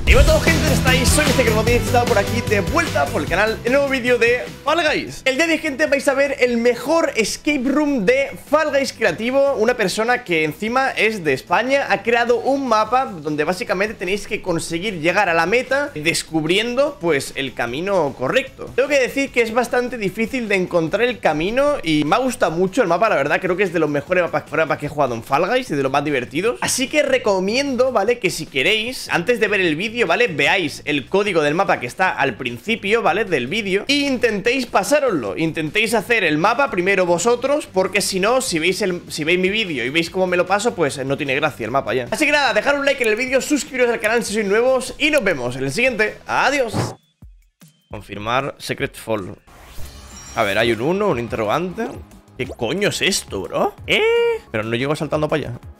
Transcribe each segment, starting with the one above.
Y bueno, todo gente, estáis, soy Mr. estado por aquí de vuelta por el canal, el nuevo vídeo de Fall Guys. El día de hoy, gente, vais a ver el mejor escape room de Fall Guys creativo. Una persona que encima es de España ha creado un mapa donde básicamente tenéis que conseguir llegar a la meta descubriendo pues el camino correcto. Tengo que decir que es bastante difícil de encontrar el camino y me ha gustado mucho el mapa, la verdad. Creo que es de los mejores mapas que he jugado en Fall Guys y de los más divertidos. Así que recomiendo, ¿vale? Que si queréis, antes de ver el vídeo, ¿vale? Veáis el código del mapa que está al principio, ¿vale? Del vídeo e intentéis pasároslo. Intentéis hacer el mapa primero vosotros, porque si no, si veis mi vídeo y veis cómo me lo paso, pues no tiene gracia el mapa ya. Así que nada, dejad un like en el vídeo, suscribiros al canal si sois nuevos y nos vemos en el siguiente. Adiós. Confirmar Secret Fall. A ver, hay un 1, un interrogante. ¿Qué coño es esto, bro? Pero no llego saltando para allá.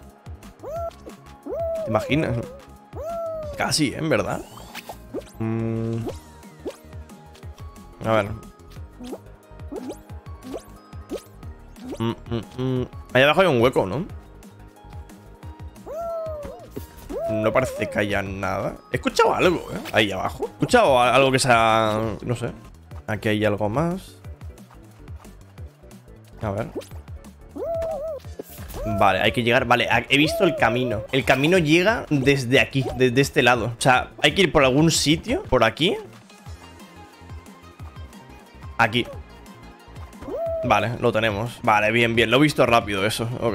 ¿Te imaginas? Casi, en verdad. A ver. Ahí abajo hay un hueco, ¿no? No parece que haya nada. He escuchado algo, ¿eh? Ahí abajo. He escuchado algo que sea... No sé. Aquí hay algo más. A ver. Vale, hay que llegar. Vale, he visto el camino. El camino llega desde aquí, desde este lado. O sea, hay que ir por algún sitio. Por aquí. Aquí. Vale, lo tenemos. Vale, bien, bien. Lo he visto rápido eso. Ok.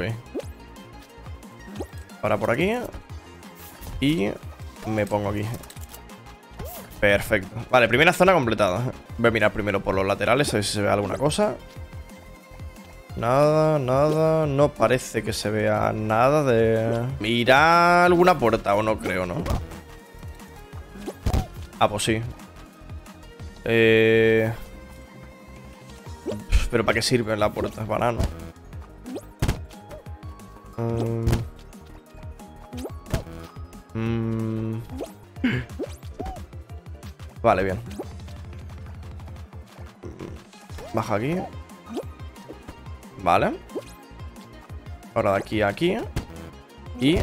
Ahora por aquí. Y me pongo aquí. Perfecto. Vale, primera zona completada. Voy a mirar primero por los laterales, a ver si se ve alguna cosa. Nada, nada. No parece que se vea nada de... ¿Irá alguna puerta o no creo, no? Ah, pues sí. ¿Pero para qué sirve la puerta? Banano. Vale, bien. Baja aquí. Vale. Ahora de aquí a aquí. Y...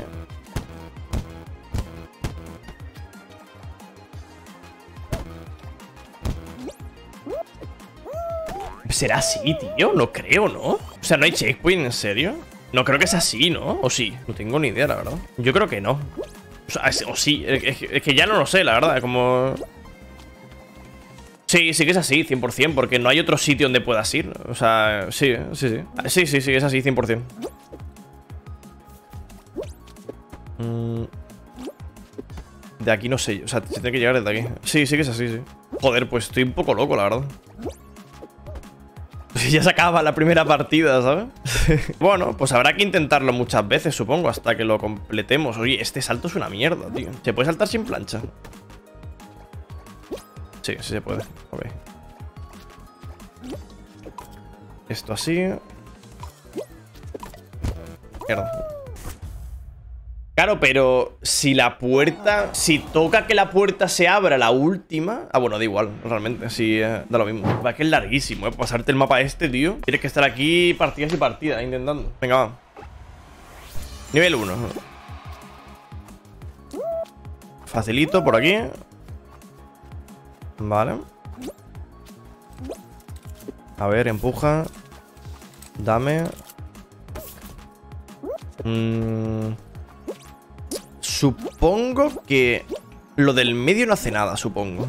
¿será así, tío? No creo, ¿no? O sea, no hay checkpoint, ¿en serio? No creo que sea así, ¿no? ¿O sí? No tengo ni idea, la verdad. Yo creo que no. O sea, o sí. Es que ya no lo sé, la verdad. Como... Sí, sí que es así, 100%, porque no hay otro sitio donde puedas ir. O sea, sí, sí, sí. Sí, sí, sí, es así, 100%. De aquí no sé, o sea, se tiene que llegar desde aquí. Sí, sí que es así, sí. Joder, pues estoy un poco loco, la verdad. Ya se acaba la primera partida, ¿sabes? Bueno, pues habrá que intentarlo muchas veces, supongo, hasta que lo completemos. Oye, este salto es una mierda, tío. ¿Se puede saltar sin plancha? Sí, sí se puede. Ok. Esto así. Mierda. Claro, pero si la puerta... Si toca que la puerta se abra la última... Ah, bueno, da igual, realmente. Sí, da lo mismo. Va, que es larguísimo, ¿eh? Pasarte el mapa este, tío. Tienes que estar aquí partidas y partidas intentando. Venga, va. Nivel 1. Facilito por aquí. Vale. A ver, empuja. Dame. Supongo que lo del medio no hace nada, supongo.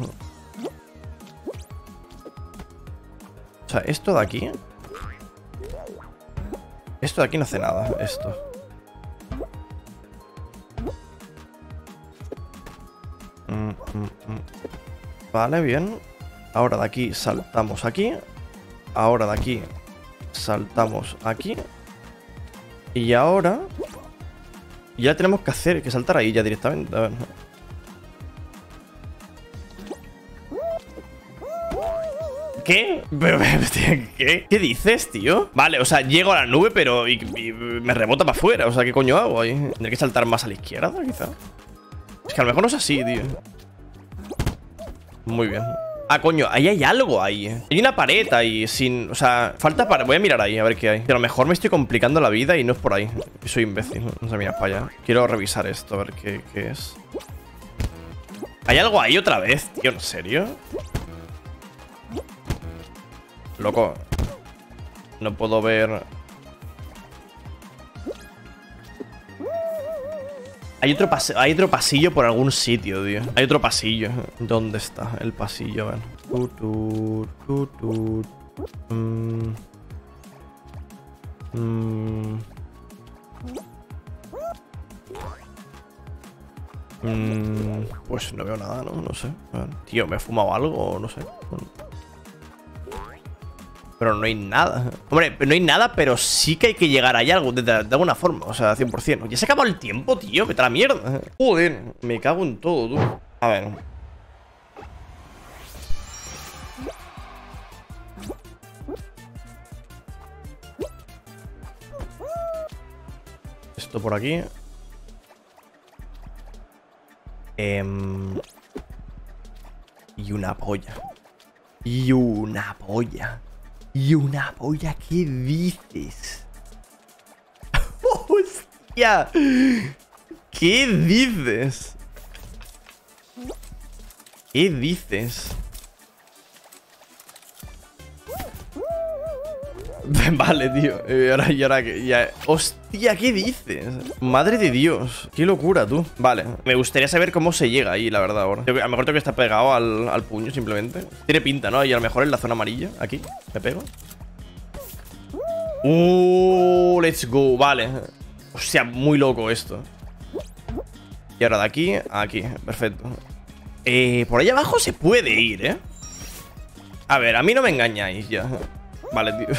O sea, esto de aquí. Esto de aquí no hace nada, esto. Vale, bien. Ahora de aquí saltamos aquí. Ahora de aquí saltamos aquí. Y ahora ya tenemos que saltar ahí ya directamente. A ver. ¿Qué? Pero, ¿qué? ¿Qué dices, tío? Vale, o sea, llego a la nube, pero y me rebota para afuera. O sea, ¿qué coño hago ahí? ¿Tendré que saltar más a la izquierda, quizá? Es que a lo mejor no es así, tío. Muy bien. Ah, coño, ahí hay algo ahí. Hay una pared ahí sin... O sea, falta para... Voy a mirar ahí a ver qué hay. Que a lo mejor me estoy complicando la vida y no es por ahí. Soy imbécil. No sé, mira para allá. Quiero revisar esto, a ver qué es. ¿Hay algo ahí otra vez, tío? ¿En serio? Loco. No puedo ver... Hay otro pasillo por algún sitio, tío. Hay otro pasillo. ¿Dónde está el pasillo? A ver. Pues no veo nada, ¿no? No sé. A ver. Tío, ¿me he fumado algo? No sé. Pero no hay nada. Hombre, no hay nada, pero sí que hay que llegar ahí algo de alguna forma. O sea, 100%. Ya se ha acabado el tiempo, tío. Vete a la mierda. Joder, me cago en todo, tú. A ver. Esto por aquí. Y una polla. Y una polla. Y una polla, ¿qué dices? ¡Hostia! ¿Qué dices? ¿Qué dices? Vale, tío. Y ahora que ya... Hostia, ¿qué dices? Madre de Dios. Qué locura, tú. Vale. Me gustaría saber cómo se llega ahí, la verdad, ahora. A lo mejor tengo que estar pegado al puño, simplemente. Tiene pinta, ¿no? Y a lo mejor en la zona amarilla. Aquí. Me pego. Let's go. Vale. O sea, muy loco esto. Y ahora de aquí a aquí. Perfecto. Por ahí abajo se puede ir, ¿eh? A ver, a mí no me engañáis ya. Vale, tío.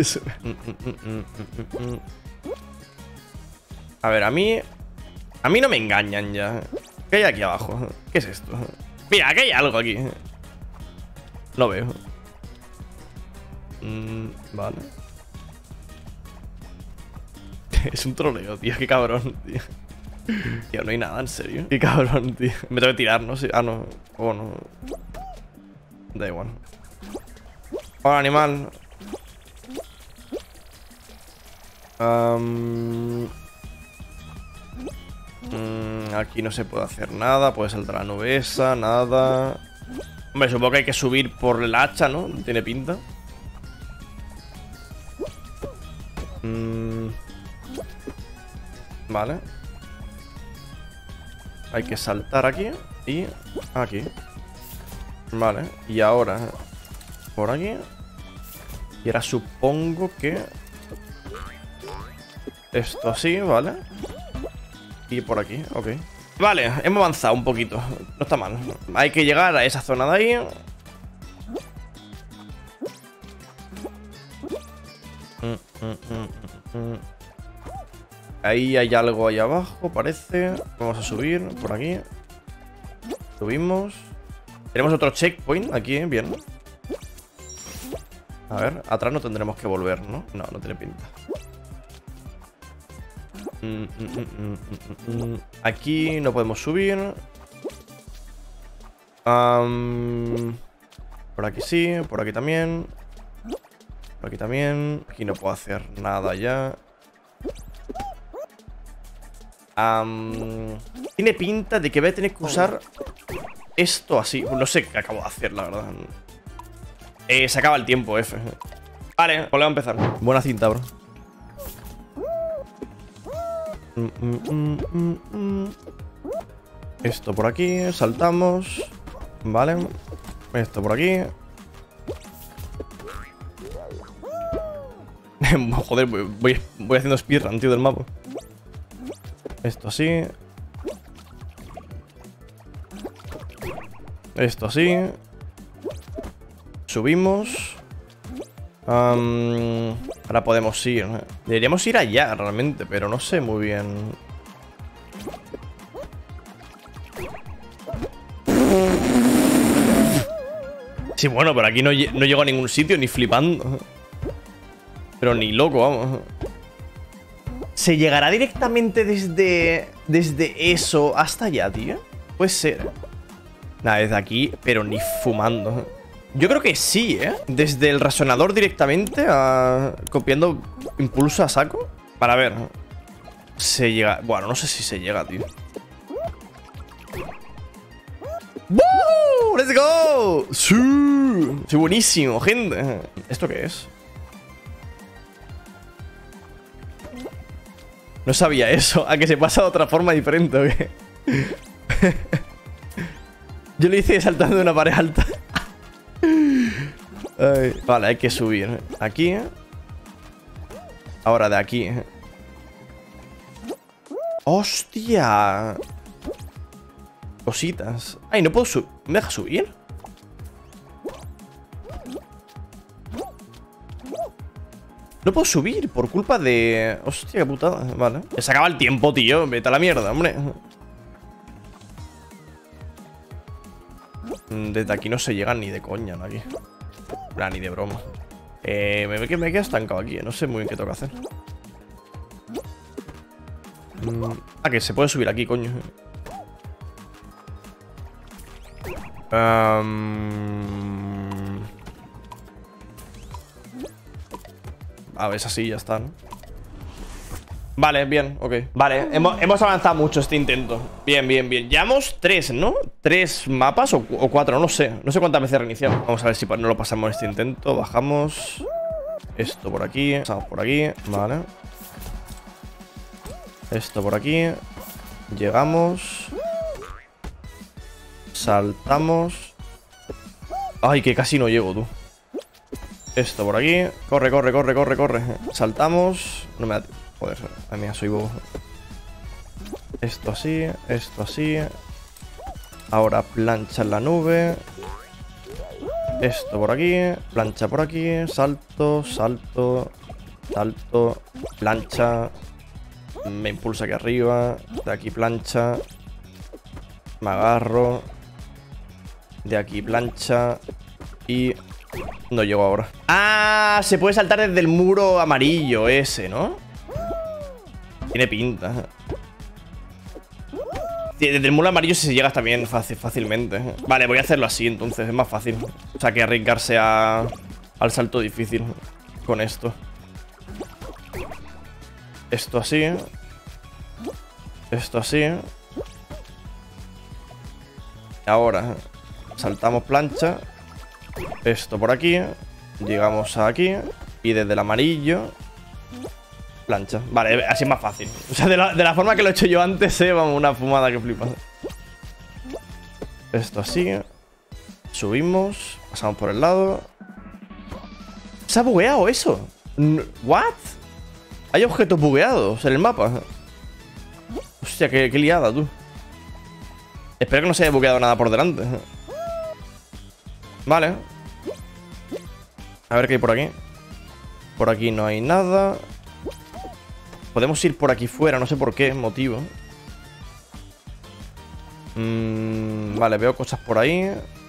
A ver, a mí no me engañan ya. ¿Qué hay aquí abajo? ¿Qué es esto? Mira, aquí hay algo aquí. Lo veo. Vale. Es un troleo, tío. Qué cabrón, tío. Tío, no hay nada, en serio. Qué cabrón, tío. Me tengo que tirar, ¿no? Sí. Ah, no. Oh, no. Da igual. Hola, animal. Aquí no se puede hacer nada. Puede saltar la nube esa, nada. Hombre, supongo que hay que subir por el hacha, ¿no? Tiene pinta. Vale. Hay que saltar aquí y aquí. Vale, y ahora por aquí. Y ahora supongo que esto así, ¿vale? Y por aquí, ok. Vale, hemos avanzado un poquito. No está mal. Hay que llegar a esa zona de ahí. Ahí hay algo ahí abajo, parece. Vamos a subir por aquí. Subimos. Tenemos otro checkpoint aquí, bien. A ver, atrás no tendremos que volver, ¿no? No, no tiene pinta. Aquí no podemos subir. Por aquí sí, por aquí también. Por aquí también. Aquí no puedo hacer nada ya. Tiene pinta de que voy a tener que usar esto así. No sé qué acabo de hacer, la verdad. Se acaba el tiempo, F. Vale, volvemos a empezar. Buena cinta, bro. Esto por aquí, saltamos. Vale. Esto por aquí. Joder, voy haciendo speedrun, tío, del mapa. Esto así. Esto así. Subimos. Ahora podemos ir. Deberíamos ir allá realmente, pero no sé muy bien. Sí, bueno, pero aquí no llego a ningún sitio ni flipando. Pero ni loco, vamos. ¿Se llegará directamente desde eso hasta allá, tío? Puede ser. Nada, desde aquí, pero ni fumando. Yo creo que sí, ¿eh? Desde el resonador directamente copiando impulso a saco. Para ver. Se llega... Bueno, no sé si se llega, tío. ¡Woo! ¡Let's go! ¡Sí! ¡Sí, buenísimo, gente! ¿Esto qué es? No sabía eso. ¿A que se pasa de otra forma diferente o qué? Yo lo hice saltando de una pared alta. Ay. Vale, hay que subir aquí. Ahora de aquí. ¡Hostia! Cositas. Ay, no puedo subir. ¿Me deja subir? No puedo subir por culpa de... Hostia, qué putada. Vale. Se acaba el tiempo, tío. Vete a la mierda, hombre. Desde aquí no se llega ni de coña, ¿no? Aquí. Ni de broma. Me quedo estancado aquí. No sé muy bien qué tengo que hacer. Que se puede subir aquí, coño. A ver, es así, ya está, ¿no? Vale, bien, ok. Vale, hemos avanzado mucho este intento. Bien, bien, bien. Llevamos 3, ¿no? 3 mapas o 4, no sé. No sé cuántas veces reiniciamos. Vamos a ver si no lo pasamos este intento. Bajamos. Esto por aquí. Pasamos por aquí. Vale. Esto por aquí. Llegamos. Saltamos. Ay, que casi no llego, tú. Esto por aquí. Corre, corre, corre, corre, corre. Saltamos. No me da... Joder, a mí soy bobo. Esto así, esto así. Ahora plancha en la nube. Esto por aquí. Plancha por aquí. Salto, salto. Salto. Plancha. Me impulsa aquí arriba. De aquí plancha. Me agarro. De aquí plancha. Y... no llego ahora. Ah, se puede saltar desde el muro amarillo ese, ¿no? Tiene pinta. Desde el muro amarillo se llega también fácilmente. Vale, voy a hacerlo así entonces, es más fácil. O sea, que arriesgarse al salto difícil con esto. Esto así. Esto así. Ahora saltamos plancha. Esto por aquí. Llegamos aquí. Y desde el amarillo plancha. Vale, así es más fácil. O sea, de la forma que lo he hecho yo antes, vamos, una fumada que flipas. Esto así. Subimos. Pasamos por el lado. ¿Se ha bugueado eso? ¿What? Hay objetos bugueados en el mapa. Hostia, qué liada, tú. Espero que no se haya bugueado nada por delante. Vale. A ver qué hay por aquí. Por aquí no hay nada. Podemos ir por aquí fuera, no sé por qué motivo. Vale, veo cosas por ahí.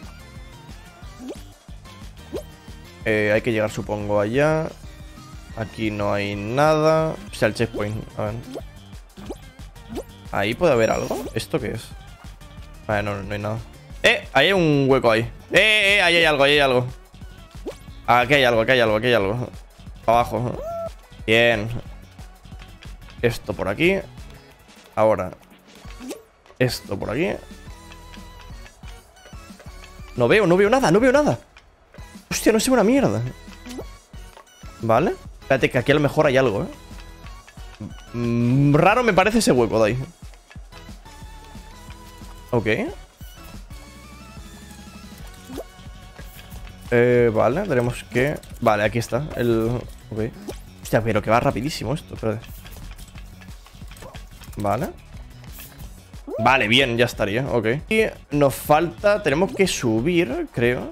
Hay que llegar, supongo, allá. Aquí no hay nada. O sea, el checkpoint. A ver. Ahí puede haber algo. ¿Esto qué es? Vale, no hay nada. Ahí hay un hueco ahí. Ahí hay algo, ahí hay algo. Aquí hay algo, aquí hay algo, aquí hay algo. Abajo. Bien. Esto por aquí. Ahora. Esto por aquí. No veo nada, no veo nada. Hostia, no sé una mierda. Vale. Espérate, que aquí a lo mejor hay algo, raro me parece ese hueco de ahí. Ok. Vale, tenemos que... Vale, aquí está el... Ok. Hostia, pero que va rapidísimo esto, espérate. Vale. Vale, bien, ya estaría, ok. Y nos falta... Tenemos que subir, creo.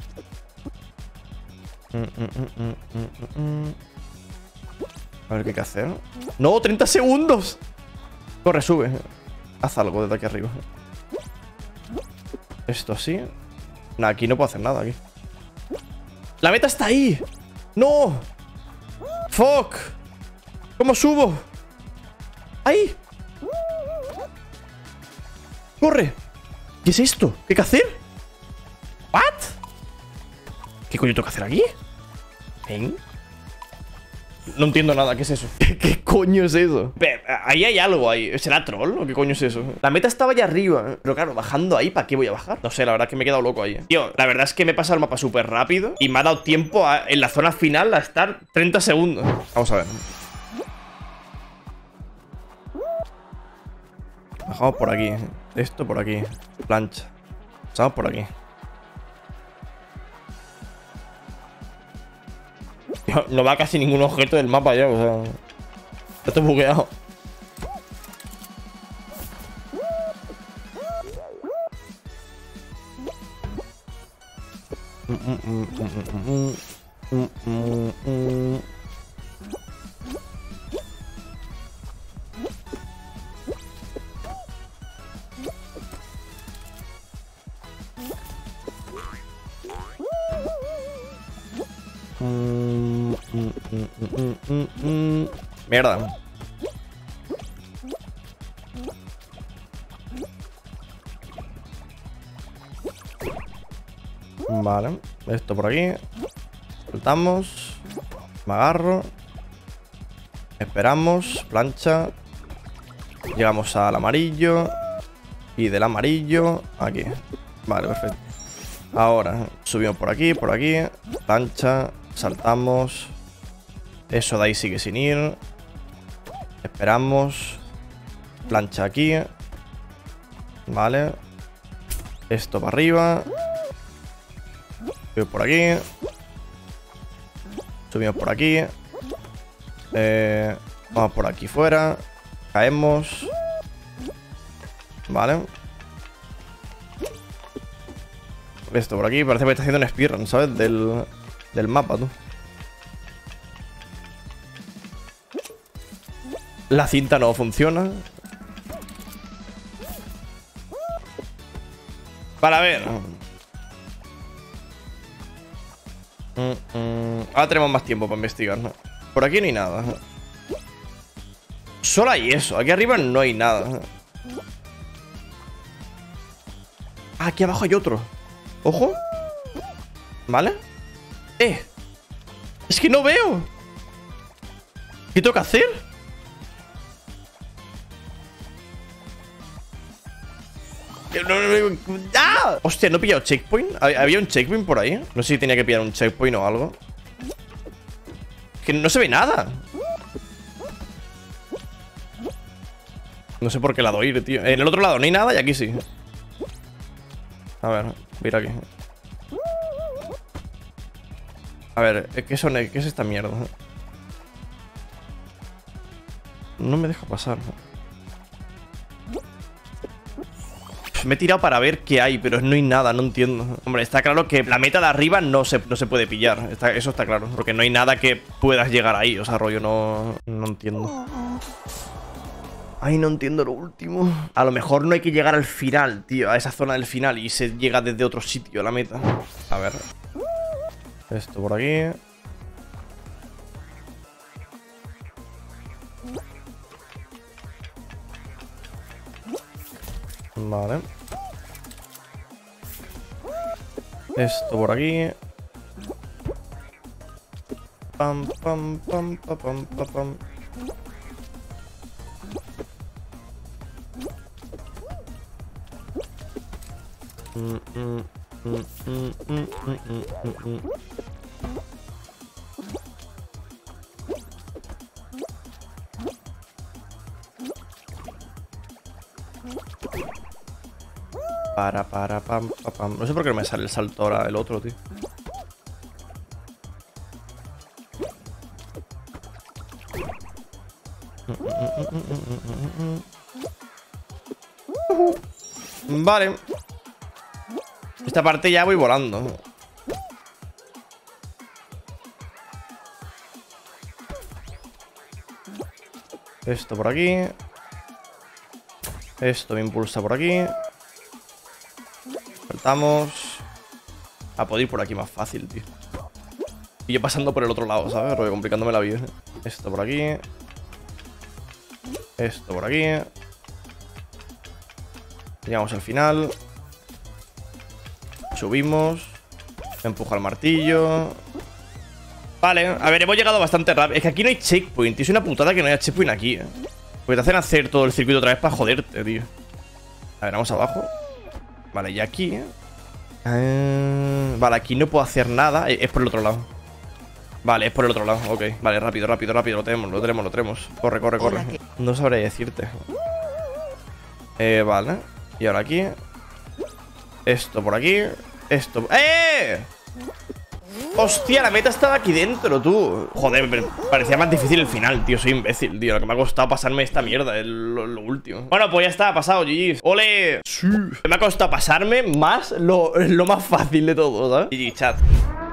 A ver qué hay que hacer. ¡No! ¡30 segundos! Corre, sube. Haz algo desde aquí arriba. Esto así. Nah, aquí no puedo hacer nada, aquí. ¡La meta está ahí! ¡No! ¡Fuck! ¿Cómo subo? ¡Ahí! ¡Corre! ¿Qué es esto? ¿Qué hay que hacer? ¿What? ¿Qué coño tengo que hacer aquí? ¿Ven? No entiendo nada, ¿qué es eso? ¿Qué coño es eso? Ahí hay algo ahí. ¿Será troll o qué coño es eso? La meta estaba allá arriba, pero claro, bajando ahí, ¿para qué voy a bajar? No sé, la verdad es que me he quedado loco ahí. Tío, la verdad es que me he pasado el mapa súper rápido y me ha dado tiempo en la zona final a estar 30 segundos. Vamos a ver. Bajamos por aquí. Esto por aquí. Plancha. Pasamos por aquí. No va casi ningún objeto del mapa ya, o sea. Esto es bugueado. Mierda. Vale, esto por aquí. Soltamos. Me agarro. Esperamos. Plancha. Llegamos al amarillo. Y del amarillo aquí. Vale, perfecto. Ahora subimos por aquí, plancha, saltamos. Eso de ahí sigue sin ir. Esperamos. Plancha aquí. Vale. Esto para arriba. Subimos por aquí. Subimos por aquí. Vamos por aquí fuera. Caemos. Vale. Esto por aquí, parece que está haciendo un speedrun, ¿sabes? Del mapa, tú. La cinta no funciona. Para ver. Ahora tenemos más tiempo para investigar, ¿no? Por aquí no hay nada. Solo hay eso. Aquí arriba no hay nada. Ah, aquí abajo hay otro. Ojo. ¿Vale? Es que no veo. ¿Qué tengo que hacer? ¡Ah! Hostia, ¿no he pillado checkpoint? ¿Había un checkpoint por ahí? No sé si tenía que pillar un checkpoint o algo. Que no se ve nada. No sé por qué lado ir, tío. En el otro lado no hay nada y aquí sí. A ver, mira aquí. A ver, ¿qué es esta mierda? No me deja pasar. Me he tirado para ver qué hay, pero no hay nada, no entiendo. Hombre, está claro que la meta de arriba no se puede pillar. Eso está claro. Porque no hay nada que puedas llegar ahí. O sea, rollo, no entiendo. Ay, no entiendo lo último. A lo mejor no hay que llegar al final, tío. A esa zona del final y se llega desde otro sitio a la meta. A ver. Esto por aquí. Vale. Esto por aquí. Pam, pam, pam, pam, pam, pam, pam. Pam, pam. No sé por qué no me sale el salto ahora el otro, tío. Vale. Esta parte ya voy volando. Esto por aquí. Esto me impulsa por aquí. Saltamos. A poder ir por aquí más fácil, tío. Y yo pasando por el otro lado, ¿sabes? Porque complicándome la vida. Esto por aquí. Esto por aquí. Llegamos al final. Subimos. Empuja el martillo. Vale, a ver, hemos llegado bastante rápido. Es que aquí no hay checkpoint, tío. Es una putada que no haya checkpoint aquí, porque te hacen hacer todo el circuito otra vez para joderte, tío. A ver, vamos abajo. Vale, y aquí vale, aquí no puedo hacer nada. Es por el otro lado. Vale, es por el otro lado, ok. Vale, rápido, rápido, rápido. Lo tenemos. Corre, corre, corre. No sabré decirte. Vale. Y ahora aquí. Esto por aquí. Esto. ¡Eh! Hostia, la meta estaba aquí dentro, tú. Joder, pero parecía más difícil el final, tío. Soy imbécil, tío. Lo que me ha costado pasarme esta mierda es lo último. Bueno, pues ya está, pasado, GG. ¡Ole! Sí. Me ha costado pasarme más lo más fácil de todo, ¿sabes? GG, chat.